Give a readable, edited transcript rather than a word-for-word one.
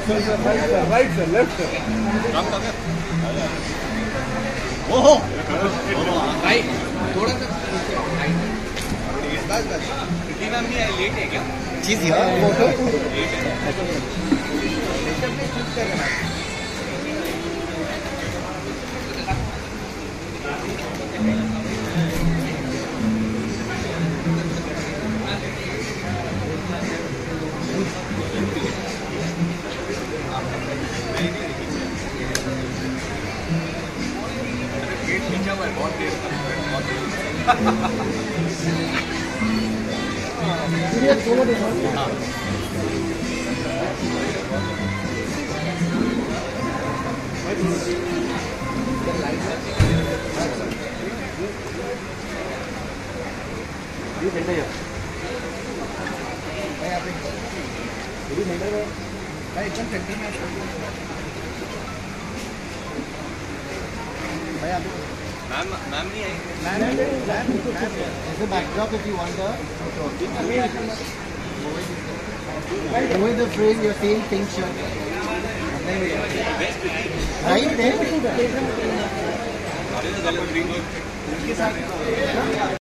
Right sir, left sir. ओहो right, थोड़ा सा बस बस। कृति मैम नहीं आई, लेट है क्या? चीज यार फोटो बहुत देर तक मैम नहीं आई। As a backdrop, if you want the with the phrase you're saying pink shirt. Right there.